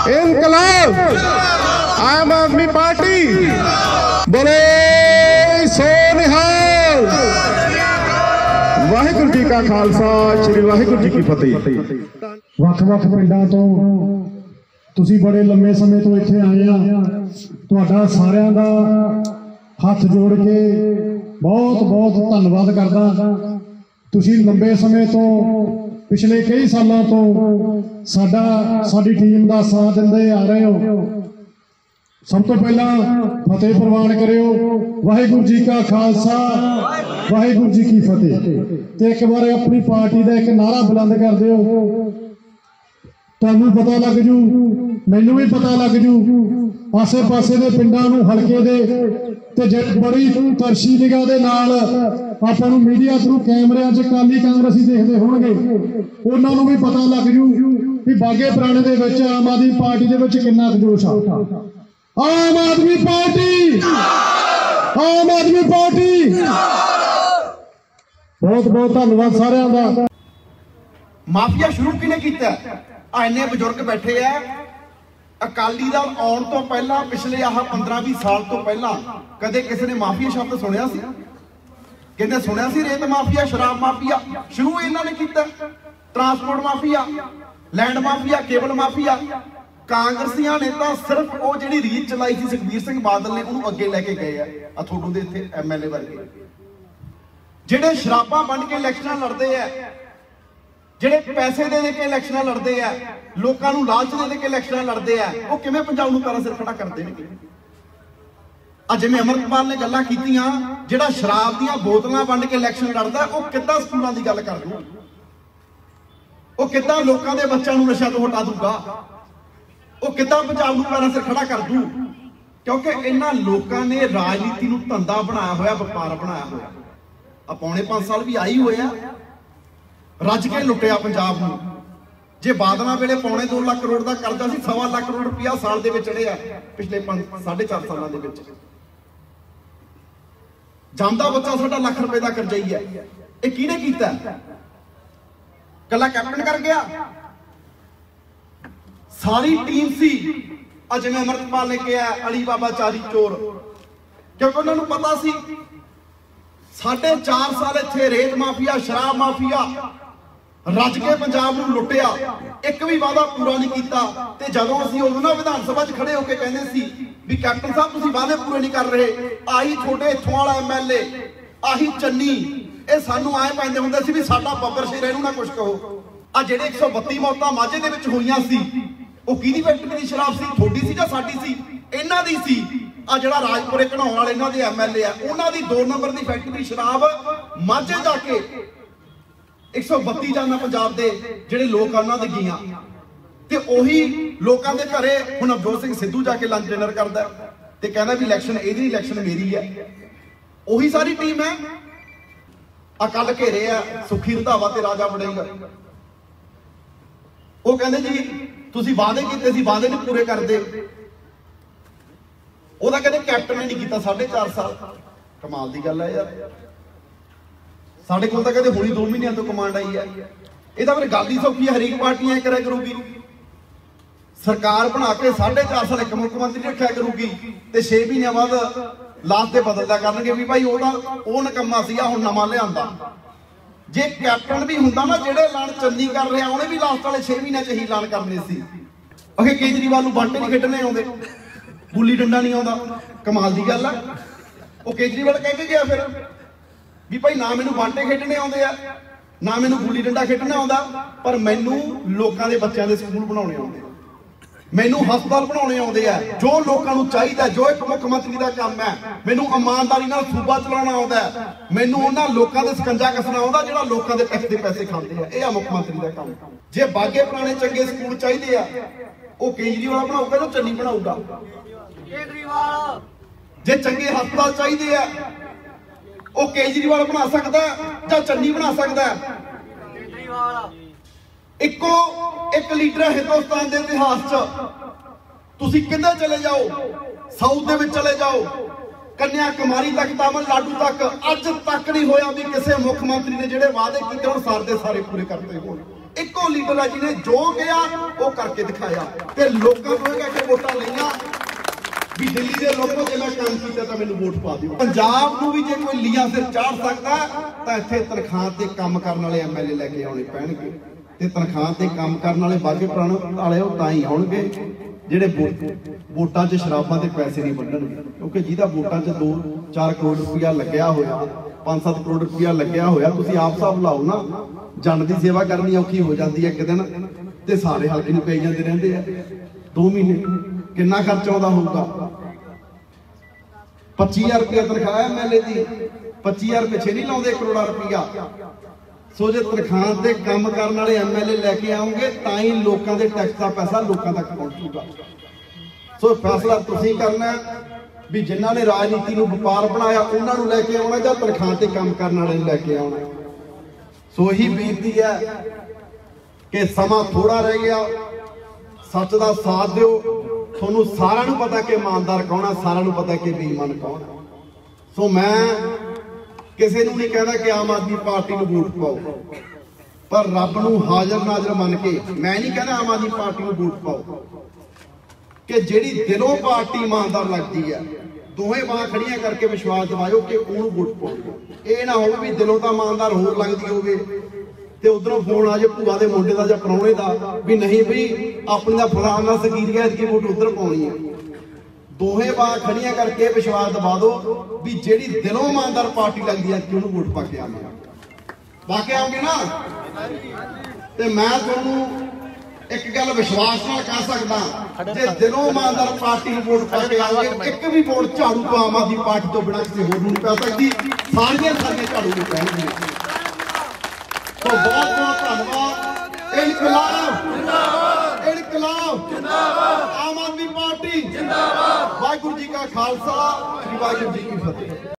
इनकलाब आम आदमी पार्टी बोले सो निहाल। वाहिगुरू जी का खालसा श्री वाहिगुरू जी की फतेह। ਵੱਖ-ਵੱਖ ਪਿੰਡਾਂ ਤੋਂ ਤੁਸੀਂ ਬੜੇ ਲੰਮੇ ਸਮੇਂ ਤੋਂ ਇੱਥੇ ਆਏ ਆ। ਤੁਹਾਡਾ ਸਾਰਿਆਂ ਦਾ ਹੱਥ ਜੋੜ ਕੇ ਬਹੁਤ ਬਹੁਤ ਧੰਨਵਾਦ ਕਰਦਾ। ਤੁਸੀਂ ਲੰਬੇ ਸਮੇਂ ਤੋਂ ਪਿਛਲੇ ਕਈ ਸਾਲਾਂ ਤੋਂ ਸਾਡੀ ਟੀਮ ਦਾ ਸਾਥ ਦਿੰਦੇ ਆ ਰਹੇ ਹੋ। ਸਭ ਤੋਂ ਪਹਿਲਾਂ ਫਤਿਹ ਪ੍ਰਵਾਨ ਕਰਿਓ। ਵਾਹਿਗੁਰੂ ਜੀ ਕਾ ਖਾਲਸਾ ਵਾਹਿਗੁਰੂ ਜੀ ਕੀ ਫਤਿਹ। ਤੇ ਇੱਕ ਵਾਰ ਆਪਣੀ ਪਾਰਟੀ ਦਾ ਇੱਕ ਨਾਰਾ ਬੁਲੰਦ ਕਰ ਦਿਓ। ਤੁਹਾਨੂੰ ਪਤਾ ਲੱਗ ਜੂ, ਮੈਨੂੰ ਵੀ ਪਤਾ ਲੱਗ ਜੂ, ਆਸੇ ਪਾਸੇ ਦੇ ਪਿੰਡਾਂ ਨੂੰ ਹਲਕੇ ਦੇ ਤੇ ਬੜੀ ਤਰਸ਼ੀ ਨਿਗਾਹ ਦੇ ਨਾਲ ਆਪਾਂ ਨੂੰ ਮੀਡੀਆ ਥਰੂ ਕੈਮਰਿਆਂ 'ਚ ਅਕਾਲੀ ਕਾਂਗਰਸੀ ਦੇਖਦੇ ਹੋਣਗੇ। ਉਹਨਾਂ ਨੂੰ ਵੀ ਪਤਾ ਲੱਗ ਜੂ ਵੀ ਬਾਗੇ ਪੁਰਾਣੇ ਦੇ ਵਿੱਚ ਆਮ ਆਦਮੀ ਪਾਰਟੀ ਦੇ ਵਿੱਚ ਕਿੰਨਾ ਕੁ ਜੋਸ਼ ਆ। Aam Aadmi party, Aam Aadmi party. ਬਹੁਤ ਬਹੁਤ ਧੰਨਵਾਦ ਸਾਰਿਆਂ ਦਾ। ਮਾਫੀਆ ਸ਼ੁਰੂ ਕਿਹਨੇ ਕੀਤਾ? ਇੰਨੇ ਬਜ਼ੁਰਗ ਬੈਠੇ ਆ। ਅਕਾਲੀ ਦਲ ਆਉਣ ਤੋਂ ਪਹਿਲਾਂ ਪਿਛਲੇ 15-20 ਸਾਲ ਤੋਂ ਪਹਿਲਾਂ ਕਦੇ ਕਿਸੇ ਨੇ ਮਾਫੀਆ ਸ਼ਬਦ ਸੁਣਿਆ ਸੀ? ਕਹਿੰਦੇ ਸੁਣਿਆ ਸੀ? ਰੇਤ ਮਾਫੀਆ, ਸ਼ਰਾਬ ਮਾਫੀਆ ਸ਼ੁਰੂ ਇਹਨਾਂ ਨੇ ਕੀਤਾ। Transport mafia, land mafia, cable mafia. ਕਾਂਗਰਸੀਆਂ ਨੇ ਤਾਂ ਸਿਰਫ ਉਹ ਜਿਹੜੀ ਰੀਤ ਚਲਾਈ ਸੀ ਸੁਖਬੀਰ ਸਿੰਘ ਬਾਦਲ ਨੇ ਉਹਨੂੰ ਅੱਗੇ ਲੈ ਕੇ ਗਏ ਆ। ਤੁਹਾਡੇ ਦੇ ਇੱਥੇ ਐਮਐਲਏ ਵਰਗੇ ਜਿਹੜੇ ਸ਼ਰਾਬਾਂ ਵੰਡ ਕੇ ਇਲੈਕਸ਼ਨਾਂ ਲੜਦੇ ਆ, ਜਿਹੜੇ ਪੈਸੇ ਦੇ ਕੇ ਇਲੈਕਸ਼ਨਾਂ ਲੜਦੇ ਆ, ਲੋਕਾਂ ਨੂੰ ਲਾਲਚ ਦੇ ਕੇ ਇਲੈਕਸ਼ਨਾਂ ਲੜਦੇ ਆ, ਉਹ ਕਿਵੇਂ ਪੰਜਾਬ ਨੂੰ ਪੈਰਾਂ ਸਿਰ ਖੜਾ ਕਰਦੇ ਨੇ? ਅੱਜ ਜਿਵੇਂ ਅਮਰਪਾਲ ਨੇ ਗੱਲਾਂ ਕੀਤੀਆਂ, ਜਿਹੜਾ ਸ਼ਰਾਬ ਦੀਆਂ ਬੋਤਲਾਂ ਵੰਡ ਕੇ ਇਲੈਕਸ਼ਨ ਲੜਦਾ ਉਹ ਕਿੱਦਾਂ ਸਕੂਲਾਂ ਦੀ ਗੱਲ ਕਰ ਦੂ? ਉਹ ਕਿੱਦਾਂ ਲੋਕਾਂ ਦੇ ਬੱਚਿਆਂ ਨੂੰ ਨਸ਼ਾ ਤੋਂ ਹਟਾ ਦੂਗਾ? ਉਹ ਕਿੱਦਾਂ ਪੰਜਾਬ ਨੂੰ ਪੈਰਾਂ ਸਿਰ ਖੜਾ ਕਰ ਦੂ? ਕਿਉਂਕਿ ਇਹਨਾਂ ਲੋਕਾਂ ਨੇ ਰਾਜਨੀਤੀ ਨੂੰ ਧੰਦਾ ਬਣਾਇਆ ਹੋਇਆ, ਵਪਾਰ ਬਣਾਇਆ ਹੋਇਆ। ਆ ਪੌਣੇ 5 ਸਾਲ ਵੀ ਆਈ ਹੋਇਆ, ਰੱਜ ਕੇ ਲੁੱਟਿਆ ਪੰਜਾਬ ਨੂੰ। ਜੇ ਬਾਦਲਾਂ ਵੇਲੇ ਪੌਣੇ 2 ਲੱਖ ਕਰੋੜ ਦਾ ਕਰਜ਼ਾ ਸੀ, 1.25 ਲੱਖ ਕਰੋੜ ਰੁਪਇਆ ਸਾਲ ਦੇ ਵਿੱਚ ਚੜਿਆ ਪਿਛਲੇ 4.5 ਸਾਲਾਂ ਦੇ ਵਿੱਚ। ਜਾਂਦਾ ਬੱਚਾ ਸਾਡਾ ਲੱਖ ਰੁਪਏ ਦਾ ਕਰਜ਼ਾਈ ਹੈ। ਇਹ ਕਿਹਨੇ ਕੀਤਾ? ਕੱਲਾ ਕੈਪਟਨ ਕਰ ਗਿਆ? ਸਾਰੀ ਟੀਮ ਸੀ। ਅੱਜ ਜਿਵੇਂ ਅਮਰਪਾਲ ਨੇ ਕਿਹਾ ਅਲੀ ਬਾਬਾ ਚਾਰੀ ਚੋਰ, ਕਿਉਂਕਿ ਉਹਨਾਂ ਨੂੰ ਪਤਾ ਸੀ 4.5 ਸਾਲ ਇੱਥੇ ਰੇਤ ਮਾਫੀਆ, ਸ਼ਰਾਬ ਮਾਫੀਆ ਰੱਜ ਕੇ ਪੰਜਾਬ ਨੂੰ ਲੁੱਟਿਆ, ਇੱਕ ਵੀ ਵਾਅਦਾ ਪੂਰਾ ਨਹੀਂ ਕੀਤਾ। ਤੇ ਜਦੋਂ ਅਸੀਂ ਉਦੋਂ ਨਾ ਵਿਧਾਨ ਸਭਾ 'ਚ ਖੜੇ ਹੋ ਕੇ ਕਹਿੰਦੇ ਸੀ ਵੀ ਕੈਪਟਨ ਸਾਹਿਬ ਤੁਸੀਂ ਵਾਅਦੇ ਪੂਰੇ ਨਹੀਂ ਕਰ ਰਹੇ, ਆਹੀ ਤੁਹਾਡੇ ਇੱਥੋਂ ਵਾਲਾ ਐਮਐਲਏ, ਆਹੀ ਚੰਨੀ, ਇਹ ਸਾਨੂੰ ਆਏ ਪੈਂਦੇ ਹੁੰਦੇ ਸੀ ਵੀ ਸਾਡਾ ਬੱਬਰ ਸ਼ੇਰ, ਇਹਨੂੰ ਨਾ ਕੁਝ ਕਹੋ। ਆ ਜਿਹੜੇ 132 ਮੌਤਾਂ ਮਾਝੇ ਦੇ ਵਿੱਚ ਹੋਈਆਂ ਸੀ, ਉਹ ਕਿਹਦੀ ਫੈਕਟਰੀ ਦੀ ਸ਼ਰਾਬ ਸੀ? ਤੁਹਾਡੀ ਸੀ ਜਾਂ ਸਾਡੀ ਸੀ? ਇਹਨਾਂ ਦੀ ਸੀ। ਆ ਜਿਹੜਾ ਰਾਜਪੁਰੇ ਘਣਾਉਣ ਵਾਲੇ ਇਹਨਾਂ ਦੇ ਐਮਐਲਏ ਆ, ਉਹਨਾਂ ਦੀ 2 ਨੰਬਰ ਦੀ ਫੈਕਟਰੀ ਸ਼ਰਾਬ ਮਾਝੇ ਜਾ ਕੇ 132 ਜਾਨਾਂ ਪੰਜਾਬ ਦੇ ਜਿਹੜੇ ਲੋਕ ਆ ਉਹਨਾਂ ਦੇ ਗਈਆਂ। ਤੇ ਉਹੀ ਲੋਕਾਂ ਦੇ ਘਰੇ ਹੁਣ ਨਵਜੋਤ ਸਿੰਘ ਸਿੱਧੂ ਜਾ ਕੇ ਲੰਚ ਡਿਨਰ ਕਰਦਾ ਤੇ ਕਹਿੰਦਾ ਵੀ ਇਲੈਕਸ਼ਨ ਇਹਦੀ, ਇਲੈਕਸ਼ਨ ਮੇਰੀ ਹੈ। ਉਹੀ ਸਾਰੀ ਟੀਮ ਹੈ। ਆ ਕੱਲ ਘੇਰੇ ਆ ਸੁਖੀ ਰੰਧਾਵਾ ਤੇ ਰਾਜਾ ਵੜਿੰਗ। ਉਹ ਕਹਿੰਦੇ ਜੀ ਤੁਸੀਂ ਵਾਅਦੇ ਕੀਤੇ ਸੀ, ਵਾਅਦੇ ਨਹੀਂ ਪੂਰੇ ਕਰਦੇ। ਉਹਦਾ ਕਹਿੰਦੇ ਕੈਪਟਨ ਨੇ ਨਹੀਂ ਕੀਤਾ 4.5 ਸਾਲ। ਕਮਾਲ ਦੀ ਗੱਲ ਹੈ ਯਾਰ। ਸਾਡੇ ਕੋਲ ਤਾਂ ਕਹਿੰਦੇ ਹੁਣੀ 2 ਮਹੀਨਿਆਂ ਤੋਂ ਕਮਾਂਡ ਆਈ ਹੈ। ਇਹ ਤਾਂ ਫਿਰ ਗੱਲ ਹੀ ਸੌਖੀ ਹੈ, ਹਰੇਕ ਪਾਰਟੀ ਐ ਕਰਿਆ ਕਰੂਗੀ। ਸਰਕਾਰ ਬਣਾ ਕੇ 4.5 ਸਾਲ ਇੱਕ ਮੁੱਖ ਮੰਤਰੀ ਰੱਖਿਆ ਕਰੂਗੀ ਤੇ 6 ਮਹੀਨਿਆਂ ਬਾਅਦ ਲਾਸਟ ਤੇ ਬਦਲਦਾ ਕਰਨਗੇ ਵੀ ਭਾਈ ਉਹ ਨਕੰਮਾ ਸੀਗਾ, ਹੁਣ ਨਵਾਂ ਲਿਆਂਦਾ। ਜੇ ਕੈਪਟਨ ਵੀ ਹੁੰਦਾ ਨਾ, ਜਿਹੜੇ ਐਲਾਨ ਚੰਨੀ ਕਰ ਰਿਹਾ, ਉਹਨੇ ਵੀ ਲਾਸਟ ਵਾਲੇ 6 ਮਹੀਨਿਆਂ 'ਚ ਹੀ ਐਲਾਨ ਕਰਨੇ ਸੀ। ਅਖੇ ਕੇਜਰੀਵਾਲ ਨੂੰ ਬਾਂਟੇ ਨਹੀਂ ਖੇਡਣੇ ਆਉਂਦੇ, ਗੁੱਲੀ ਡੰਡਾ ਨਹੀਂ ਆਉਂਦਾ। ਕਮਾਲ ਦੀ ਗੱਲ ਆ। ਉਹ ਕੇਜਰੀਵਾਲ ਕਹਿ ਕੇ ਗਿਆ ਫਿਰ ਵੀ ਭਾਈ ਨਾ ਮੈਨੂੰ ਬਾਂਟੇ ਖੇਡਣੇ ਆਉਂਦੇ ਆ, ਨਾ ਮੈਨੂੰ ਗੁੱਲੀ ਡੰਡਾ ਖੇਡਣਾ ਆਉਂਦਾ, ਪਰ ਮੈਨੂੰ ਲੋਕਾਂ ਦੇ ਬੱਚਿਆਂ ਦੇ ਸਕੂਲ ਬਣਾਉਣੇ ਆਉਂਦੇ, ਮੈਨੂੰ ਹਸਪਤਾਲ ਬਣਾਉਣੇ ਆਉਂਦੇ ਆ, ਜੋ ਲੋਕਾਂ ਨੂੰ ਚਾਹੀਦਾ, ਜੋ ਇੱਕ ਮੁੱਖ ਮੰਤਰੀ ਦਾ ਕੰਮ ਹੈ। ਮੈਨੂੰ ਇਮਾਨਦਾਰੀ ਨਾਲ ਸੂਬਾ ਚਲਾਉਣਾ ਆਉਂਦਾ, ਮੈਨੂੰ ਉਹਨਾਂ ਲੋਕਾਂ ਦੇ ਸਕੰਜਾ ਕੱਸਣਾ ਆਉਂਦਾ ਜਿਹੜਾ ਲੋਕਾਂ ਦੇ ਟੈਕਸ ਦੇ ਪੈਸੇ ਖਾਂਦੇ ਆ। ਇਹ ਆ ਮੁੱਖ ਮੰਤਰੀ ਦਾ ਕੰਮ। ਜੇ ਬਾਗੇ ਪੁਰਾਣੇ ਚੰਗੇ ਸਕੂਲ ਚਾਹੀਦੇ ਆ, ਉਹ ਕੇਜਰੀਵਾਲ ਬਣਾਊਗਾ ਜਾਂ ਚੰਨੀ ਬਣਾਊਗਾ? ਕੇਜਰੀਵਾਲ। ਜੇ ਚੰਗੇ ਹਸਪਤਾਲ ਚਾਹੀਦੇ ਆ, ਉਹ ਕੇਜਰੀਵਾਲ ਬਣਾ ਸਕਦਾ ਜਾਂ ਚੰਨੀ ਬਣਾ ਸਕਦਾ? ਕੇਜਰੀਵਾਲ। ਇੱਕੋ ਇੱਕ ਲੀਡਰ ਹੈ ਹਿੰਦੁਸਤਾਨ ਦੇ ਇਤਿਹਾਸ 'ਚ। ਤੁਸੀਂ ਕਿੱਧਰ ਚਲੇ ਜਾਓ, ਸਾਊਥ ਦੇ ਵਿੱਚ ਚਲੇ ਜਾਓ, ਕੰਨਿਆ ਕੁਮਾਰੀ ਤੱਕ ਤਾਮਿਲਨਾਡੂ ਤੱਕ ਅੱਜ ਤੱਕ ਨਹੀਂ ਹੋਇਆ ਵੀ ਕਿਸੇ ਮੁੱਖ ਮੰਤਰੀ ਨੇ ਜਿਹੜੇ ਵਾਅਦੇ ਕੀਤੇ ਹੁਣ ਸਾਰੇ ਸਾਰੇ ਪੂਰੇ ਕਰਤੇ ਹੋਣ। ਇੱਕੋ ਲੀਡਰ ਆ ਜਿਹਨੇ ਜੋ ਕਿਹਾ ਉਹ ਕਰਕੇ ਦਿਖਾਇਆ ਤੇ ਲੋਕਾਂ ਤੋਂ ਇਹ ਕਿ ਵੋਟਾਂ ਲਈਆਂ ਵੀ ਦਿੱਲੀ ਦੇ ਲੋਕੋ ਜੇ ਮੈਂ ਕੰਮ ਕੀਤਾ ਤਾਂ ਮੈਨੂੰ ਵੋਟ ਪਾ ਦਿਓ। ਪੰਜਾਬ ਨੂੰ ਵੀ ਜੇ ਕੋਈ ਲੀਆਂ ਸਿਰ ਚਾੜ ਸਕਦਾ ਤਾਂ ਇੱਥੇ ਤਨਖਾਹ ਤੇ ਕੰਮ ਕਰਨ ਵਾਲੇ ਐਮਐਲਏ ਲੈ ਕੇ ਆਉਣੇ ਪੈਣਗੇ ਤੇ ਤਨਖਾਹ ਤੇ ਕੰਮ ਕਰਨ ਵਾਲੇ ਬਾਗੇ ਪ੍ਰਾਣ ਵਾਲੇ ਉਹ ਤਾਂ ਹੀ ਆਉਣਗੇ ਜਿਹੜੇ ਵੋਟਾਂ 'ਚ ਸ਼ਰਾਬਾਂ ਦੇ ਪੈਸੇ ਨਹੀਂ ਵੰਡਣਗੇ। ਕਿਉਂਕਿ ਜਿਹਦਾ ਵੋਟਾਂ 'ਚ 2-4 ਕਰੋੜ ਰੁਪਇਆ ਲੱਗਿਆ ਹੋਇਆ 5-7 ਕਰੋੜ ਰੁਪਇਆ ਲੱਗਿਆ ਹੋਇਆ ਤੁਸੀਂ ਆਪ ਹਿਸਾਬ ਲਾਓ ਨਾ। ਜਨ ਦੀ ਸੇਵਾ ਕਰਨੀ ਔਖੀ ਹੋ ਜਾਂਦੀ ਹੈ ਇੱਕ ਦਿਨ ਤੇ ਸਾਰੇ ਹਲਕੇ ਨੂੰ ਪਈ ਜਾਂਦੇ ਰਹਿੰਦੇ ਆ 2 ਮਹੀਨੇ ਕਿੰਨਾ ਖਰਚਾ ਆਉਂਦਾ ਹੋਊਗਾ। 25000 ਰੁਪਇਆ ਤਨਖਾਹ ਐਮਐਲਏ ਦੀ 25000 ਪਿੱਛੇ ਨਹੀਂ ਲਾਉਂਦੇ ਕਰੋੜਾਂ ਰੁਪਇਆ। ਸੋ ਜੇ ਤਨਖਾਹ ਤੇ ਕੰਮ ਕਰਨ ਵਾਲੇ ਐਮਐਲਏ ਲੈ ਕੇ ਆਉਂਗੇ ਤਾਂ ਹੀ ਲੋਕਾਂ ਦੇ ਟੈਕਸ ਦਾ ਪੈਸਾ ਲੋਕਾਂ ਤੱਕ ਪਹੁੰਚੂਗਾ। ਸੋ ਫੈਸਲਾ ਤੁਸੀਂ ਕਰਨਾ ਵੀ ਜਿਨ੍ਹਾਂ ਨੇ ਰਾਜਨੀਤੀ ਨੂੰ ਵਪਾਰ ਬਣਾਇਆ ਉਹਨਾਂ ਨੂੰ ਲੈ ਕੇ ਆਉਣਾ ਜਾਂ ਤਨਖਾਹ ਤੇ ਕੰਮ ਕਰਨ ਵਾਲੇ ਨੂੰ ਲੈ ਕੇ ਆਉਣਾ। ਸੋ ਇਹੀ ਬੇਨਤੀ ਹੈ ਕਿ ਸਮਾਂ ਥੋੜਾ ਰਹਿ ਗਿਆ, ਸੱਚ ਦਾ ਸਾਥ ਦਿਓ। ਤੁਹਾਨੂੰ ਸਾਰਿਆਂ ਨੂੰ ਪਤਾ ਕਿ ਇਮਾਨਦਾਰ ਕੌਣ ਆ, ਸਾਰਿਆਂ ਨੂੰ ਪਤਾ ਕਿ ਬੇਈਮਾਨ ਕੌਣ ਆ। ਸੋ ਮੈਂ ਕਿਸੇ ਨੂੰ ਨਹੀਂ ਕਹਿੰਦਾ ਕਿ ਆਮ ਆਦਮੀ ਪਾਰਟੀ ਨੂੰ ਵੋਟ ਪਾਓ, ਪਰ ਰੱਬ ਨੂੰ ਹਾਜ਼ਰ ਨਾਜ਼ਰ ਮੰਨ ਕੇ ਮੈਂ ਨਹੀਂ ਕਹਿੰਦਾ ਆਮ ਆਦਮੀ ਪਾਰਟੀ ਨੂੰ ਵੋਟ ਪਾਓ ਕਿ ਜਿਹੜੀ ਦਿਲੋਂ ਪਾਰਟੀ ਇਮਾਨਦਾਰ ਲੱਗਦੀ ਹੈ ਦੋਵੇਂ ਬਾਹਾਂ ਖੜੀਆਂ ਕਰਕੇ ਵਿਸ਼ਵਾਸ ਦਿਵਾਇਓ ਕਿ ਉਹਨੂੰ ਵੋਟ ਪਾਓ। ਇਹ ਨਾ ਹੋਵੇ ਵੀ ਦਿਲੋਂ ਤਾਂ ਇਮਾਨਦਾਰ ਹੋਰ ਲੱਗਦੀ ਹੋਵੇ ਤੇ ਉਧਰੋਂ ਫੋਨ ਆ ਜੇ ਭੂਆ ਦੇ ਮੁੰਡੇ ਦਾ ਜਾਂ ਪ੍ਰਾਹੁਣੇ ਦਾ ਵੀ ਨਹੀਂ ਬਈ ਆਪਣੀ ਦਾ ਫਲਾਣ ਨਾਲ ਸਕੀਰ ਗਿਆ ਕਿ ਵੋਟ ਉਧਰ ਪਾਉਣੀ ਹੈ। ਦੋਹੇ ਬਾਹਾਂ ਖੜੀਆਂ ਕਰਕੇ ਵਿਸ਼ਵਾਸ ਦਿਵਾ ਦਿਓ ਵੀ ਜਿਹੜੀ ਦਿਲੋਂ ਇਮਾਨਦਾਰ ਪਾਰਟੀ ਲੱਗਦੀ ਹੈ ਕਿ ਉਹਨੂੰ ਵੋਟ ਪਾ ਕੇ ਆਵਾਂਗੇ। ਪਾ ਕੇ ਆਓਗੇ ਨਾ। ਤੇ ਮੈਂ ਤੁਹਾਨੂੰ ਇੱਕ ਗੱਲ ਵਿਸ਼ਵਾਸ ਨਾਲ ਕਹਿ ਸਕਦਾ ਜੇ ਦਿਲੋਂ ਇਮਾਨਦਾਰ ਪਾਰਟੀ ਨੂੰ ਵੋਟ ਪਾ ਕੇ ਆਓਗੇ ਇੱਕ ਵੀ ਵੋਟ ਝਾੜੂ ਤੋਂ ਆਮ ਆਦਮੀ ਪਾਰਟੀ ਤੋਂ ਬਿਨਾਂ ਕਿਸੇ ਹੋਰ ਨੂੰ ਨਹੀਂ ਪੈ ਸਕਦੀ। ਸਾਰੀਆਂ ਝਾੜੂ ਨੂੰ ਪੈਣਗੀਆਂ। तो बहुत बहुत धन्यवाद। इनकलाब जिंदाबाद, इनकलाब जिंदाबाद, आम आदमी पार्टी जिंदाबाद। वाहिगुरू जी का खालसा, श्री वाहिगुरू जी की फतेह।